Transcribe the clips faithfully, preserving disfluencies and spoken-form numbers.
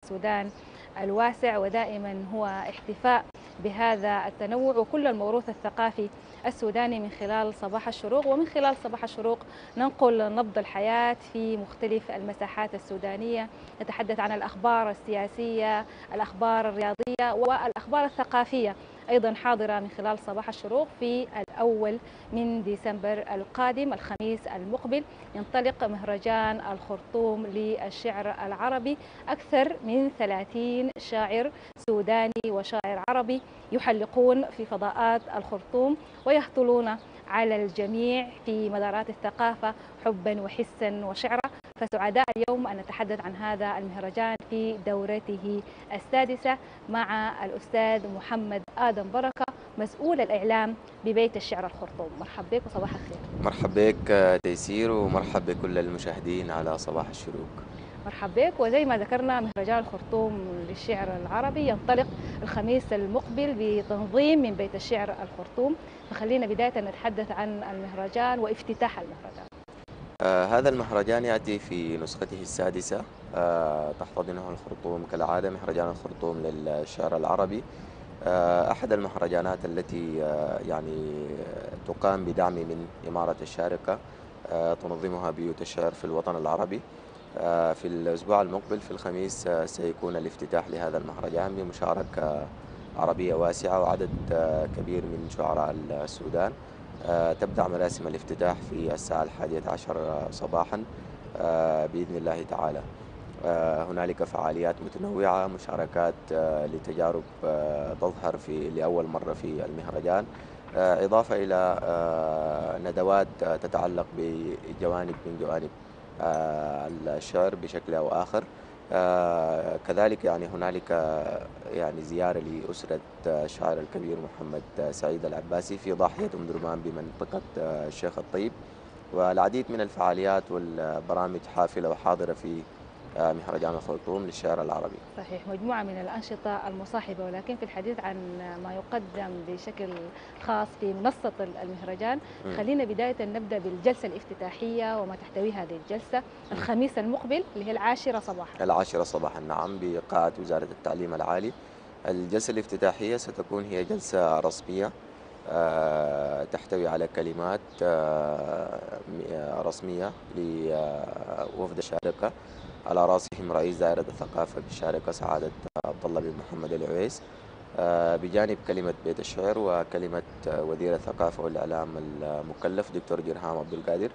السودان الواسع، ودائما هو احتفاء بهذا التنوع وكل الموروث الثقافي السوداني من خلال صباح الشروق. ومن خلال صباح الشروق ننقل نبض الحياة في مختلف المساحات السودانية، نتحدث عن الأخبار السياسية، الأخبار الرياضية والأخبار الثقافية أيضا حاضرة من خلال صباح الشروق. في الأول من ديسمبر القادم الخميس المقبل ينطلق مهرجان الخرطوم للشعر العربي، أكثر من ثلاثين شاعر سوداني وشاعر عربي يحلقون في فضاءات الخرطوم ويهطلون على الجميع في مدارات الثقافة حبا وحسا وشعرا. فسعداء اليوم أن نتحدث عن هذا المهرجان في دورته السادسة مع الأستاذ محمد آدم بركة، مسؤول الإعلام ببيت الشعر الخرطوم. مرحبا بك وصباح الخير. مرحب بك تيسير، ومرحب بكل المشاهدين على صباح الشروق. مرحبا بك. وزي ما ذكرنا مهرجان الخرطوم للشعر العربي ينطلق الخميس المقبل بتنظيم من بيت الشعر الخرطوم، فخلينا بداية نتحدث عن المهرجان وافتتاح المهرجان. آه هذا المهرجان يأتي في نسخته السادسة. آه تحتضنه الخرطوم كالعادة، مهرجان الخرطوم للشعر العربي. آه أحد المهرجانات التي آه يعني تقام بدعم من إمارة الشارقة. آه تنظمها بيوت الشعر في الوطن العربي. آه في الأسبوع المقبل في الخميس آه سيكون الافتتاح لهذا المهرجان بمشاركة عربية واسعة وعدد آه كبير من شعراء السودان. آه تبدأ مراسم الافتتاح في الساعة الحادية عشر صباحا آه بإذن الله تعالى. آه هنالك فعاليات متنوعة، مشاركات آه لتجارب آه تظهر في لأول مرة في المهرجان، آه إضافة إلى آه ندوات آه تتعلق بجوانب من جوانب آه الشعر بشكل أو آخر. آه كذلك يعني هنالك يعني زيارة لأسرة الشاعر الكبير محمد سعيد العباسي في ضاحية أم درمان بمنطقة الشيخ الطيب، والعديد من الفعاليات والبرامج حافلة وحاضرة في مهرجان الخرطوم للشعر العربي. صحيح، مجموعة من الأنشطة المصاحبة، ولكن في الحديث عن ما يقدم بشكل خاص في منصة المهرجان م. خلينا بداية نبدأ بالجلسة الافتتاحية وما تحتوي هذه الجلسة م. الخميس المقبل اللي هي العاشرة صباحا. العاشرة صباحا، نعم، بقاعة وزارة التعليم العالي. الجلسة الافتتاحية ستكون هي جلسة رسمية آه، تحتوي على كلمات آه، م- رسمية لوفد الشارقة، على رأسهم رئيس دائرة الثقافة بالشارقة سعادة عبد الله بن محمد العويس، آه، بجانب كلمة بيت الشعر وكلمة آه، وزير الثقافة والإعلام المكلف دكتور جرهام عبد القادر.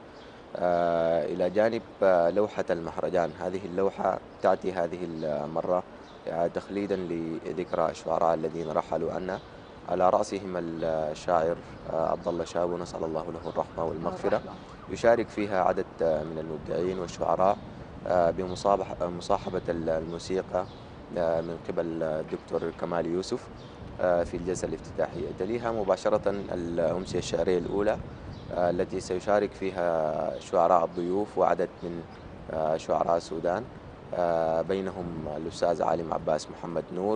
آه، إلى جانب آه، لوحة المهرجان. هذه اللوحة تأتي هذه المرة آه، تخليدا لذكرى الشعراء الذين رحلوا عنا، على رأسهم الشاعر آه، عبد الله شابو، نسأل الله له الرحمة والمغفرة. الرحمة. يشارك فيها عدد آه، من المبدعين والشعراء آه، بمصابح- مصاحبة الموسيقى آه، من قبل الدكتور كمال يوسف آه، في الجلسة الافتتاحية. تليها مباشرة الأمسية الشعرية الأولى آه، التي سيشارك فيها شعراء الضيوف وعدد من آه، شعراء السودان، آه، بينهم الأستاذ عالم عباس محمد نور،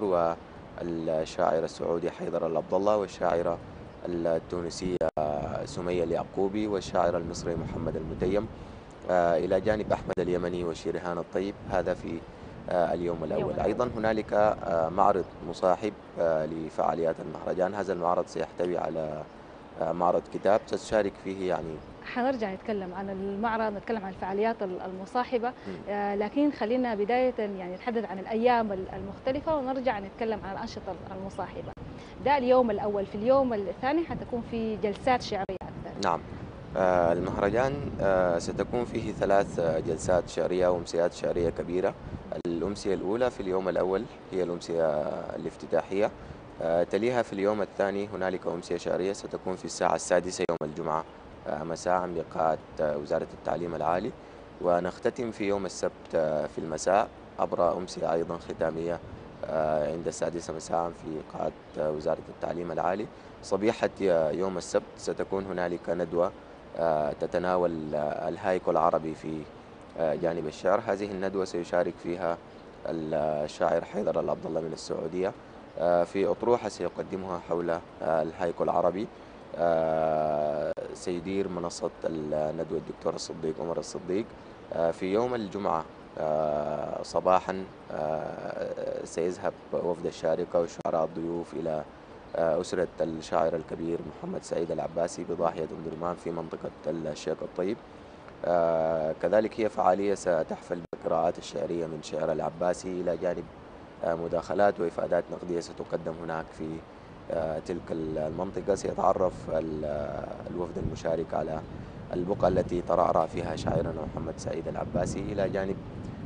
والشاعر السعودي حيدر العبد الله، والشاعرة التونسية سمية اليعقوبي، والشاعر المصري محمد المتيم، آه، إلى جانب أحمد اليمني وشيريهان الطيب. هذا في آه، اليوم اليوم الأول. الأول. أيضا هنالك آه، معرض مصاحب آه، لفعاليات المهرجان. هذا المعرض سيحتوي على آه، معرض كتاب ستشارك فيه يعني. حنرجع نتكلم عن المعرض، نتكلم عن الفعاليات المصاحبة، مم. آه، لكن خلينا بداية يعني نتحدث عن الأيام المختلفة ونرجع نتكلم عن الأنشطة المصاحبة. ده اليوم الأول. في اليوم الثاني حتكون في جلسات شعرية أكثر. نعم. آه، المهرجان آه، ستكون فيه ثلاث آه، جلسات شعرية وأمسيات شعرية كبيرة. الأمسية الأولى في اليوم الأول هي الأمسية الافتتاحية. آه، تليها في اليوم الثاني هنالك أمسية شعرية ستكون في الساعة السادسة يوم الجمعة آه، مساء بقاعة آه، وزارة التعليم العالي. ونختتم في يوم السبت آه، في المساء عبر أمسية أيضا ختامية آه، عند السادسة مساء في قاعة آه، وزارة التعليم العالي. صبيحة يوم السبت ستكون هنالك ندوة آه، تتناول آه، الهايكو العربي في آه، جانب الشعر. هذه الندوة سيشارك فيها الشاعر حيدر العبد الله من السعودية آه، في أطروحة سيقدمها حول آه، الهايكو العربي. آه، سيدير منصة الندوة الدكتور الصديق عمر الصديق. آه، في يوم الجمعة آه، صباحا آه، سيذهب وفد الشارقة والشعراء الضيوف إلى أسرة الشاعر الكبير محمد سعيد العباسي بضاحية أم درمان في منطقة الشيخ الطيب. كذلك هي فعالية ستحفل بالقراءات الشعرية من شعر العباسي إلى جانب مداخلات وإفادات نقدية ستقدم هناك في تلك المنطقة. سيتعرف الوفد المشارك على البقعة التي ترعرع فيها شاعرنا محمد سعيد العباسي إلى جانب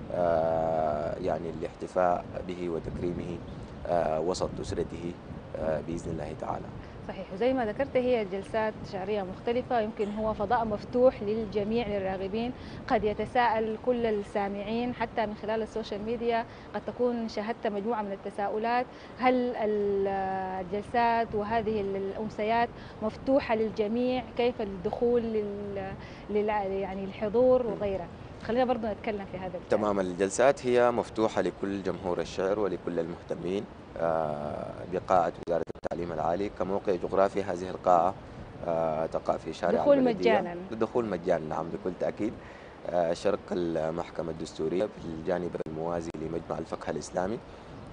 يعني الاحتفاء به وتكريمه وسط أسرته بإذن الله تعالى. صحيح، وزي ما ذكرت هي جلسات شعرية مختلفة، يمكن هو فضاء مفتوح للجميع للراغبين. قد يتساءل كل السامعين حتى من خلال السوشيال ميديا، قد تكون شاهدت مجموعة من التساؤلات، هل الجلسات وهذه الأمسيات مفتوحة للجميع؟ كيف الدخول لل... لل... يعني الحضور وغيره؟ خلينا برضو نتكلم في هذا الجانب. تمام، الجلسات هي مفتوحة لكل جمهور الشعر ولكل المهتمين بقاعة وزارة التعليم العالي. كموقع جغرافي هذه القاعة تقع في شارع دخول البلدية. مجانا. الدخول مجانا، نعم بكل تأكيد. شرق المحكمة الدستورية في الجانب الموازي لمجمع الفقه الإسلامي.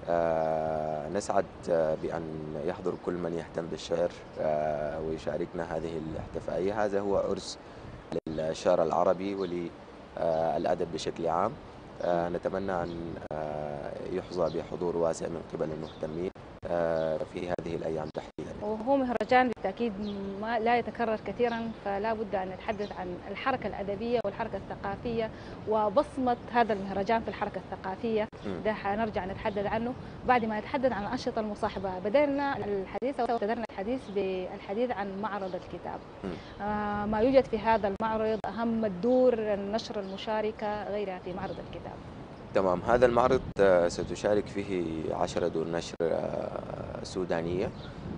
نسعد بأن يحضر كل من يهتم بالشعر ويشاركنا هذه الاحتفائية. هذا هو عرس للشعر العربي وللأدب بشكل عام. نتمنى أن يحظى بحضور واسع من قبل المهتمين في هذه الأيام تحديدا. وهو مهرجان بالتأكيد ما لا يتكرر كثيرا، فلا بد أن نتحدث عن الحركة الأدبية والحركة الثقافية وبصمة هذا المهرجان في الحركة الثقافية. ده حنرجع نتحدث عنه بعد ما نتحدث عن الأنشطة المصاحبة. بدأنا الحديث أو ابتدأنا الحديث بالحديث عن معرض الكتاب. آه ما يوجد في هذا المعرض، أهم الدور، النشر المشاركة، غيرها في معرض الكتاب. تمام، هذا المعرض ستشارك فيه عشرة دور نشر سودانية،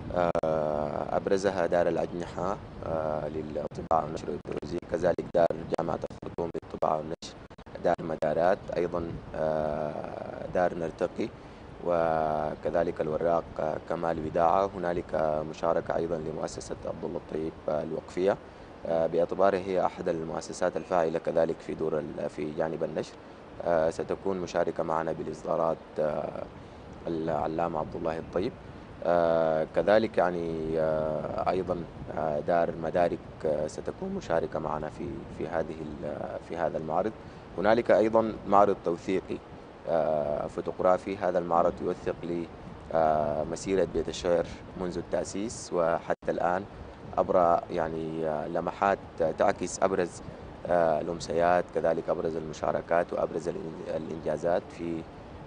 أبرزها دار الأجنحة للطباعة والنشر الدروزي، كذلك دار جامعة الخرطوم للطباعة والنشر، دار مدارات، أيضا دار نرتقي، وكذلك الوراق كمال وداعة. هنالك مشاركة أيضا لمؤسسة عبد الله الطيب الوقفية باعتبارها هي أحد المؤسسات الفاعلة كذلك في دور في جانب النشر. ستكون مشاركة معنا بالإصدارات العلامة عبد الله الطيب. كذلك يعني أيضا دار مدارك ستكون مشاركة معنا في في هذه في هذا المعرض. هنالك أيضا معرض توثيقي فوتوغرافي. هذا المعرض يوثق لمسيرة بيت الشعر منذ التأسيس وحتى الآن عبر يعني لمحات تعكس أبرز الأمسيات، كذلك أبرز المشاركات وأبرز الإنجازات في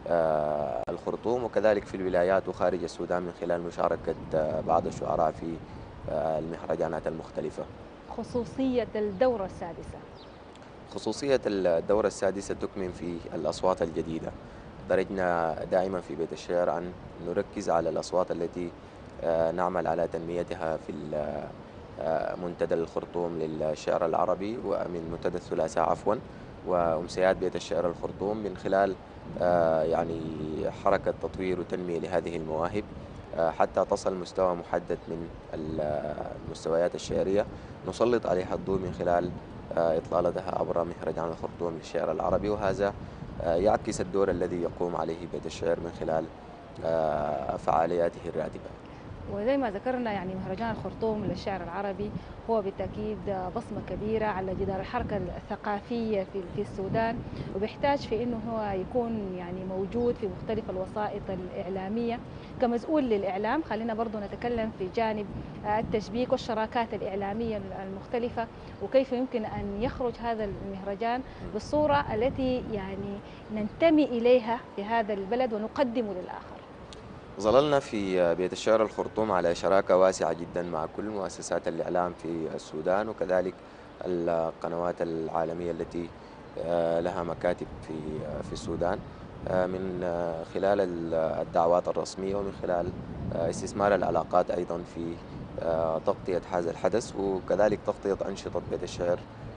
الخرطوم وكذلك في الولايات وخارج السودان من خلال مشاركة بعض الشعراء في المهرجانات المختلفة. خصوصية الدورة السادسة خصوصية الدورة السادسة تكمن في الأصوات الجديدة. درجنا دائما في بيت الشعر أن نركز على الأصوات التي نعمل على تنميتها في منتدى الخرطوم للشعر العربي ومن منتدى الثلاثاء عفوا وأمسيات بيت الشعر الخرطوم من خلال يعني حركة تطوير وتنمية لهذه المواهب حتى تصل مستوى محدد من المستويات الشعرية نسلط عليها الضوء من خلال إطلالتها عبر مهرجان الخرطوم للشعر العربي. وهذا يعكس الدور الذي يقوم عليه بيت الشعر من خلال فعالياته الراتبة. وزي ما ذكرنا يعني مهرجان الخرطوم للشعر العربي هو بالتأكيد بصمة كبيرة على جدار الحركة الثقافية في في السودان، وبيحتاج في إنه هو يكون يعني موجود في مختلف الوسائط الإعلامية. كمسؤول للإعلام خلينا برضو نتكلم في جانب التشبيك والشراكات الإعلامية المختلفة، وكيف يمكن أن يخرج هذا المهرجان بالصورة التي يعني ننتمي إليها في هذا البلد ونقدمه للآخر. ظللنا في بيت الشعر الخرطوم على شراكة واسعة جدا مع كل مؤسسات الإعلام في السودان وكذلك القنوات العالمية التي لها مكاتب في في السودان من خلال الدعوات الرسمية ومن خلال استثمار العلاقات أيضا في تغطية هذا الحدث وكذلك تغطية أنشطة بيت الشعر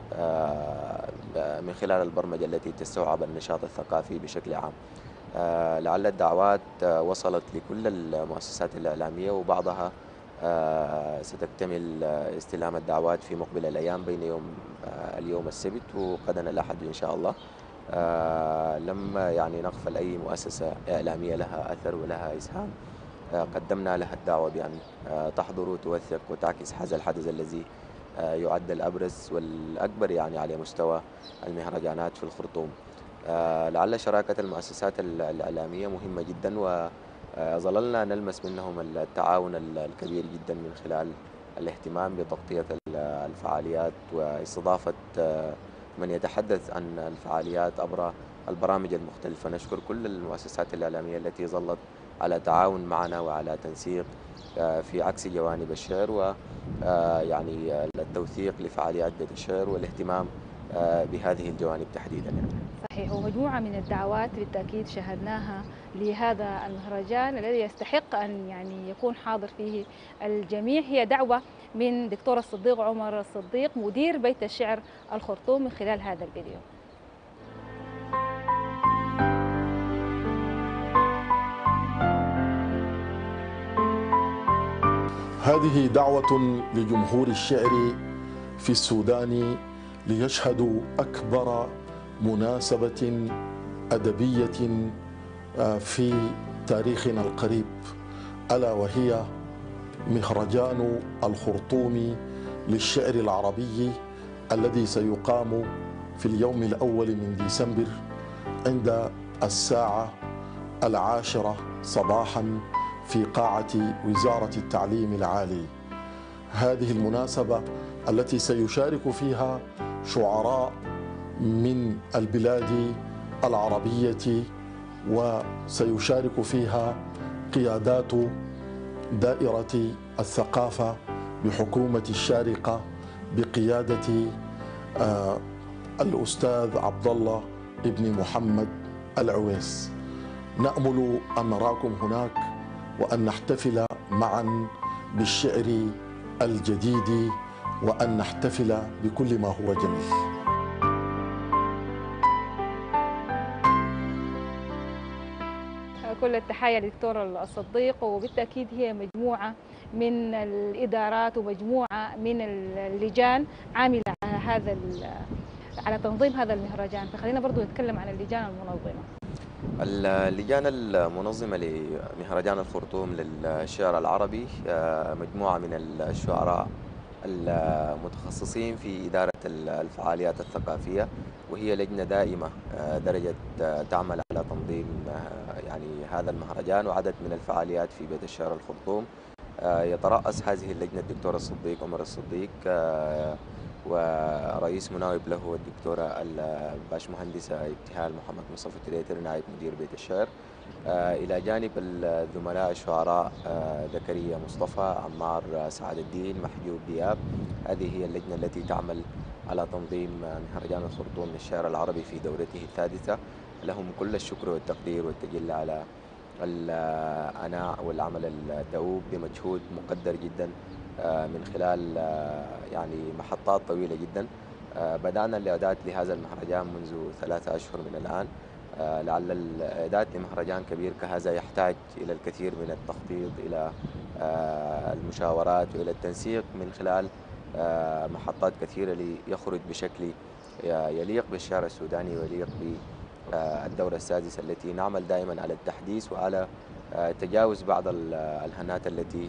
من خلال البرمجة التي تستوعب النشاط الثقافي بشكل عام. لعل الدعوات وصلت لكل المؤسسات الإعلامية وبعضها ستكتمل استلام الدعوات في مقبل الأيام بين يوم اليوم السبت وغدا الأحد إن شاء الله. آه، لم يعني نغفل أي مؤسسة إعلامية لها أثر ولها إسهام. آه، قدمنا لها الدعوة بأن آه، تحضر وتوثق وتعكس هذا الحدث الذي آه، يعد الأبرز والأكبر يعني على مستوى المهرجانات في الخرطوم. آه، لعل شراكة المؤسسات ال- الإعلامية مهمة جدا، وظللنا نلمس منهم التعاون ال- الكبير جدا من خلال الاهتمام بتغطية ال- الفعاليات واستضافة آه، من يتحدث عن الفعاليات عبر البرامج المختلفة. نشكر كل المؤسسات الإعلامية التي ظلت على تعاون معنا وعلى تنسيق آه، في عكس جوانب الشعر، ويعني التوثيق لفعاليات بيت الشعر والاهتمام آه، بهذه الجوانب تحديدا يعني. صحيح، ومجموعة من الدعوات بالتأكيد شاهدناها لهذا المهرجان الذي يستحق أن يعني يكون حاضر فيه الجميع. هي دعوة من دكتور الصديق عمر الصديق مدير بيت الشعر الخرطوم من خلال هذا الفيديو. هذه دعوة لجمهور الشعر في السودان ليشهدوا أكبر مناسبة أدبية في تاريخنا القريب، ألا وهي مهرجان الخرطوم للشعر العربي الذي سيقام في اليوم الأول من ديسمبر عند الساعة العاشرة صباحا في قاعة وزارة التعليم العالي. هذه المناسبة التي سيشارك فيها شعراء من البلاد العربية، وسيشارك فيها قيادات دائرة الثقافة بحكومة الشارقة بقيادة آه الأستاذ عبد الله ابن محمد العويس. نأمل أن نراكم هناك وأن نحتفل معا بالشعر الجديد وأن نحتفل بكل ما هو جميل. كل التحية لدكتور الصديق، وبالتأكيد هي مجموعة من الإدارات ومجموعة من اللجان عاملة على هذا على تنظيم هذا المهرجان. فخلينا برضو نتكلم عن اللجان المنظمة. اللجان المنظمة لمهرجان الخرطوم للشعر العربي مجموعة من الشعراء المتخصصين في إدارة الفعاليات الثقافية، وهي لجنة دائمة درجة تعمل على تنظيم يعني هذا المهرجان وعدد من الفعاليات في بيت الشعر الخرطوم. يترأس هذه اللجنة الدكتور الصديق عمر الصديق، ورئيس مناوب له الدكتورة الباشمهندسة ابتهال محمد مصطفى التريتر نائب مدير بيت الشعر، إلى جانب الزملاء الشعراء زكريا مصطفى، عمار سعد الدين، محجوب دياب. هذه هي اللجنة التي تعمل على تنظيم مهرجان الخرطوم للشعر العربي في دورته السادسة. لهم كل الشكر والتقدير والتجلي على العناء والعمل الدؤوب بمجهود مقدر جدا من خلال يعني محطات طويلة جدا. بدأنا الإعداد لهذا المهرجان منذ ثلاثة أشهر من الآن. لعل الإعداد لمهرجان كبير كهذا يحتاج إلى الكثير من التخطيط، إلى المشاورات وإلى التنسيق من خلال محطات كثيرة ليخرج بشكل يليق بالشعر السوداني ويليق بالدورة السادسة التي نعمل دائما على التحديث وعلى تجاوز بعض الهنات التي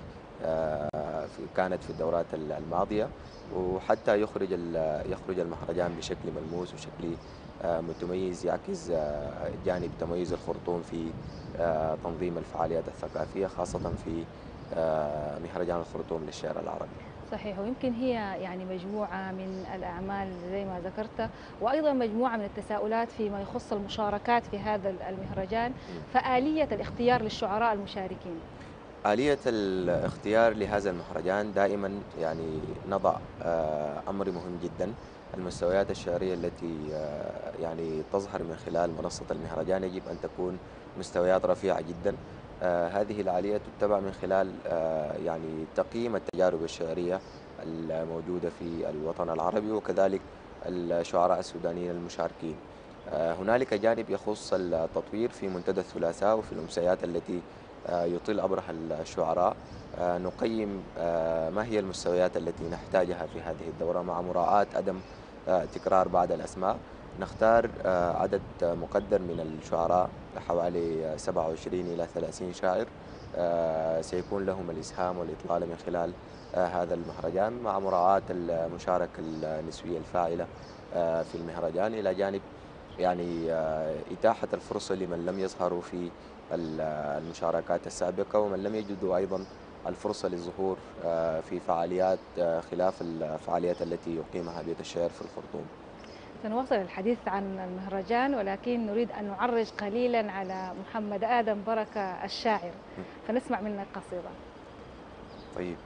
كانت في الدورات الماضية، وحتى يخرج يخرج المهرجان بشكل ملموس وشكل متميز يعكس جانب تميز الخرطوم في تنظيم الفعاليات الثقافية، خاصة في مهرجان الخرطوم للشعر العربي. صحيح، ويمكن هي يعني مجموعة من الأعمال زي ما ذكرت، وأيضا مجموعة من التساؤلات فيما يخص المشاركات في هذا المهرجان. فآلية الاختيار للشعراء المشاركين، آلية الاختيار لهذا المهرجان دائما يعني نضع أمر مهم جدا. المستويات الشعرية التي يعني تظهر من خلال منصة المهرجان يجب أن تكون مستويات رفيعة جدا. هذه الآلية تتبع من خلال يعني تقييم التجارب الشعرية الموجودة في الوطن العربي وكذلك الشعراء السودانيين المشاركين. هنالك جانب يخص التطوير في منتدى الثلاثاء وفي الأمسيات التي يطيل أبرها الشعراء. نقيم ما هي المستويات التي نحتاجها في هذه الدورة مع مراعاة عدم تكرار بعض الأسماء، نختار عدد مقدر من الشعراء حوالي سبعة وعشرين إلى ثلاثين شاعر سيكون لهم الإسهام والإطلالة من خلال هذا المهرجان، مع مراعاة المشاركة النسوية الفاعلة في المهرجان، إلى جانب يعني إتاحة الفرصة لمن لم يظهروا في المشاركات السابقة ومن لم يجدوا أيضا الفرصة للظهور في فعاليات خلاف الفعاليات التي يقيمها بيت الشعر في الخرطوم. سنواصل الحديث عن المهرجان، ولكن نريد أن نعرج قليلا على محمد آدم بركة الشاعر، فنسمع منك قصيدة. طيب.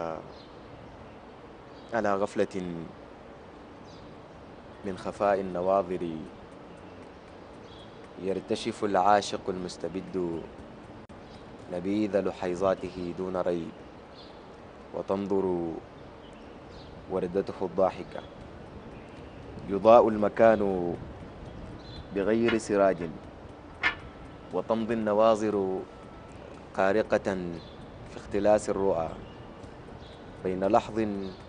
على غفلة من خفاء النواظر يرتشف العاشق المستبد نبيذ لحيظاته دون ريب، وتنظر وردته الضاحكة يضاء المكان بغير سراج، وتمضي النواظر قارقة في اختلاس الرؤى بين لحظ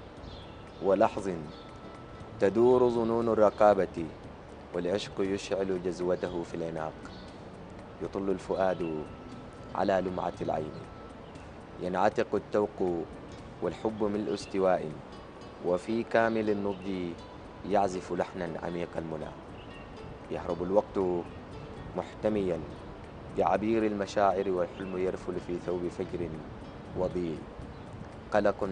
ولحظ تدور ظنون الرقابة، والعشق يشعل جزوته في العناق، يطل الفؤاد على لمعة العين، ينعتق التوق والحب ملء استواء، وفي كامل النضج يعزف لحنا عميق المنى، يهرب الوقت محتميا بعبير المشاعر، والحلم يرفل في ثوب فجر وضيء، قلق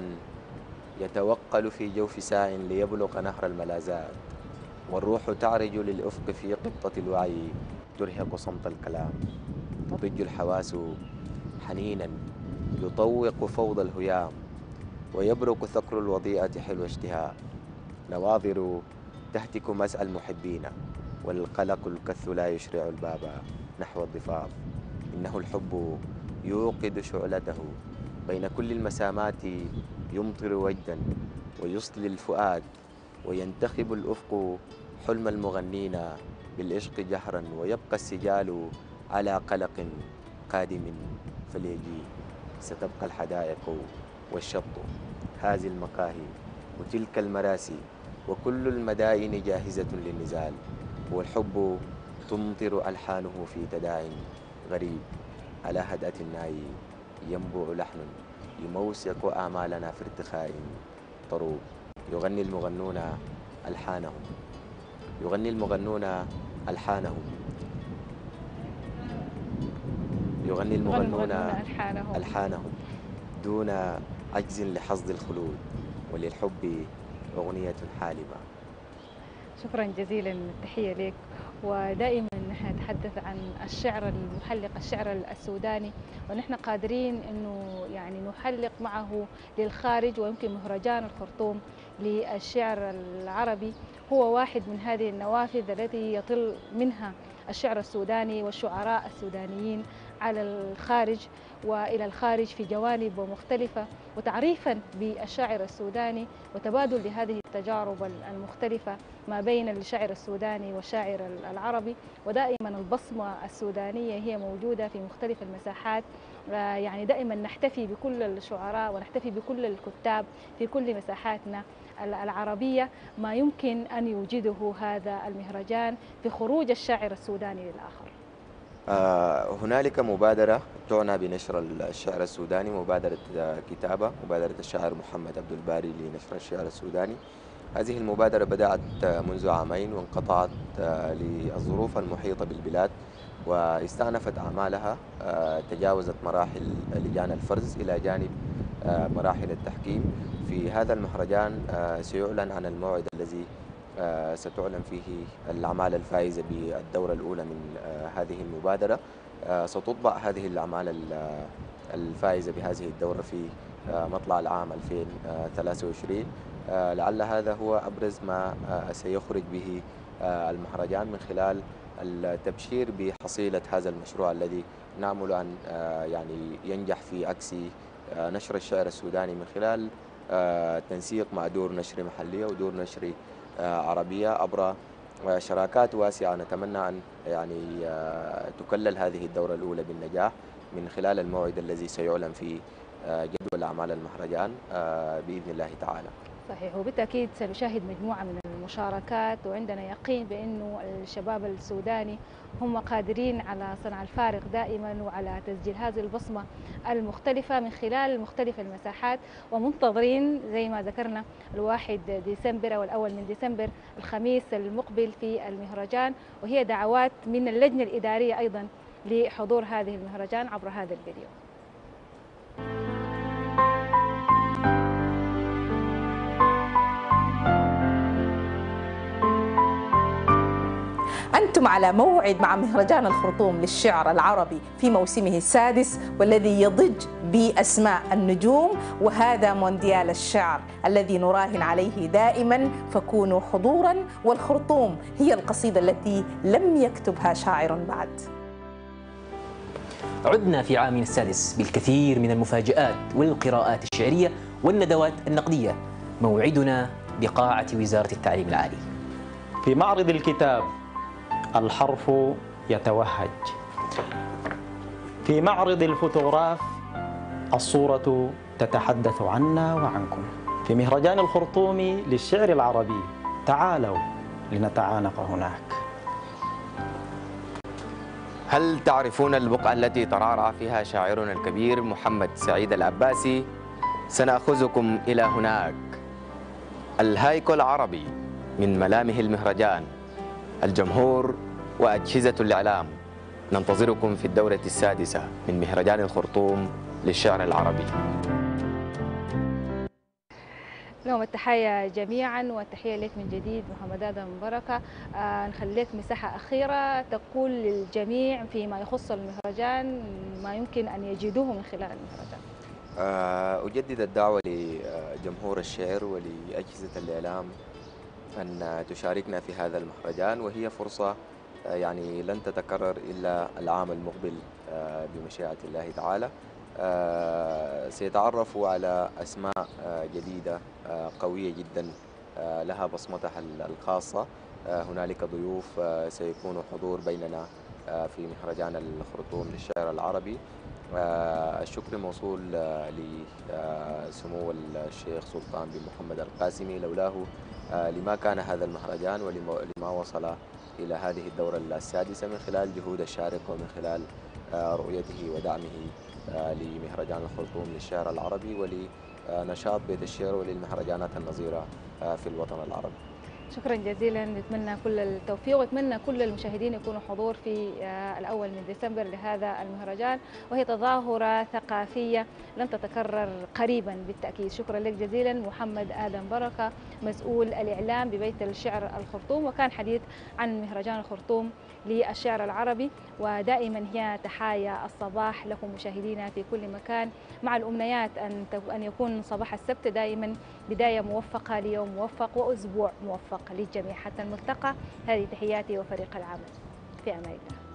يتوقل في جوف ساع ليبلغ نهر الملازات، والروح تعرج للأفق في قبطة الوعي ترهق صمت الكلام، تضج الحواس حنينا يطوق فوضى الهيام، ويبرق ثقل الوضيئة حلو اشتهاء، نواظر تهتك مسعى المحبين، والقلق الكث لا يشرع الباب نحو الضفاف، إنه الحب يوقد شعلته بين كل المسامات، يمطر وجدا ويصلي الفؤاد، وينتخب الأفق حلم المغنين بالعشق جهرا، ويبقى السجال على قلق قادم فليجي، ستبقى الحدائق والشط هذه المقاهي وتلك المراسي، وكل المدائن جاهزة للنزال، والحب تمطر ألحانه في تداع غريب، على هدأة الناي ينبع لحن يموسق آمالنا في ارتخاء طروب، يغني المغنون ألحانهم يغني المغنون ألحانهم يغني المغنون ألحانهم, ألحانهم دون عجز لحظ الخلود، وللحب أغنية حالمة. شكرا جزيلا، التحية لك. ودائما نتحدث عن الشعر المحلق، الشعر السوداني، ونحن قادرين انه يعني نحلق معه للخارج، ويمكن مهرجان الخرطوم للشعر العربي هو واحد من هذه النوافذ التي يطل منها الشعر السوداني والشعراء السودانيين على الخارج وإلى الخارج في جوانب مختلفة، وتعريفا بالشاعر السوداني وتبادل لهذه التجارب المختلفة ما بين الشاعر السوداني والشاعر العربي. ودائما البصمة السودانية هي موجودة في مختلف المساحات، يعني دائما نحتفي بكل الشعراء ونحتفي بكل الكتاب في كل مساحاتنا العربية، ما يمكن أن يوجده هذا المهرجان في خروج الشاعر السوداني للآخر. آه هنالك مبادرة تعنى بنشر الشعر السوداني، مبادرة كتابة، مبادرة الشاعر محمد عبد الباري لنشر الشعر السوداني. هذه المبادرة بدأت منذ عامين وانقطعت للظروف المحيطة بالبلاد، واستأنفت أعمالها، تجاوزت مراحل لجان الفرز إلى جانب مراحل التحكيم. في هذا المهرجان سيعلن عن الموعد الذي ستعلن فيه الأعمال الفائزة بالدورة الأولى من هذه المبادرة. ستطبع هذه الأعمال الفائزة بهذه الدورة في مطلع العام ألفين وثلاثة وعشرين. لعل هذا هو أبرز ما سيخرج به المهرجان من خلال التبشير بحصيلة هذا المشروع الذي نأمل أن يعني ينجح في عكس نشر الشعر السوداني من خلال تنسيق مع دور نشر محلية ودور نشر عربية عبر شراكات واسعة. نتمنى أن يعني تكلل هذه الدورة الأولى بالنجاح من خلال الموعد الذي سيعلن فيه جدول أعمال المهرجان بإذن الله تعالى. صحيح، وبالتأكيد سنشاهد مجموعة من مشاركات، وعندنا يقين بأنه الشباب السوداني هم قادرين على صنع الفارق دائما وعلى تسجيل هذه البصمة المختلفة من خلال مختلف المساحات، ومنتظرين زي ما ذكرنا الواحد ديسمبر أو الأول من ديسمبر الخميس المقبل في المهرجان، وهي دعوات من اللجنة الإدارية أيضا لحضور هذه المهرجان عبر هذا الفيديو. أنتم على موعد مع مهرجان الخرطوم للشعر العربي في موسمه السادس، والذي يضج بأسماء النجوم، وهذا مونديال الشعر الذي نراهن عليه دائما، فكونوا حضورا. والخرطوم هي القصيدة التي لم يكتبها شاعر بعد. عدنا في عامنا السادس بالكثير من المفاجآت والقراءات الشعرية والندوات النقدية. موعدنا بقاعة وزارة التعليم العالي. في معرض الكتاب الحرف يتوهج، في معرض الفوتوغراف الصورة تتحدث عنا وعنكم، في مهرجان الخرطوم للشعر العربي تعالوا لنتعانق هناك. هل تعرفون البقعة التي ترعرع فيها شاعرنا الكبير محمد سعيد العباسي؟ سنأخذكم إلى هناك. الهيكل العربي من ملامح المهرجان، الجمهور وأجهزة الإعلام، ننتظركم في الدورة السادسة من مهرجان الخرطوم للشعر العربي. لهم التحية جميعا والتحية لك من جديد محمد آدم بركة. آه نخليك مساحة أخيرة تقول للجميع فيما يخص المهرجان ما يمكن أن يجدوه من خلال المهرجان. آه أجدد الدعوة لجمهور الشعر ولأجهزة الإعلام أن تشاركنا في هذا المهرجان، وهي فرصة يعني لن تتكرر إلا العام المقبل بمشيئة الله تعالى. سيتعرفوا على أسماء جديدة قوية جدا لها بصمتها الخاصة. هنالك ضيوف سيكون حضور بيننا في مهرجان الخرطوم للشعر العربي. الشكر موصول لسمو الشيخ سلطان بن محمد القاسمي، لولاه لما كان هذا المهرجان ولما وصل إلى هذه الدورة السادسة من خلال جهود الشارق ومن خلال رؤيته ودعمه لمهرجان الخرطوم للشعر العربي ولنشاط بيت الشعر وللمهرجانات النظيرة في الوطن العربي. شكرا جزيلا، نتمنى كل التوفيق ونتمنى كل المشاهدين يكونوا حضور في الأول من ديسمبر لهذا المهرجان، وهي تظاهرة ثقافية لن تتكرر قريبا بالتأكيد. شكرا لك جزيلا محمد آدم بركة، مسؤول الإعلام ببيت الشعر الخرطوم، وكان حديث عن مهرجان الخرطوم للشعر العربي. ودائما هي تحايا الصباح لكم مشاهدينا في كل مكان، مع الأمنيات أن أن يكون صباح السبت دائما بداية موفقة ليوم موفق وأسبوع موفق للجميع. حتى الملتقى، هذه تحياتي وفريق العمل، في أمان الله.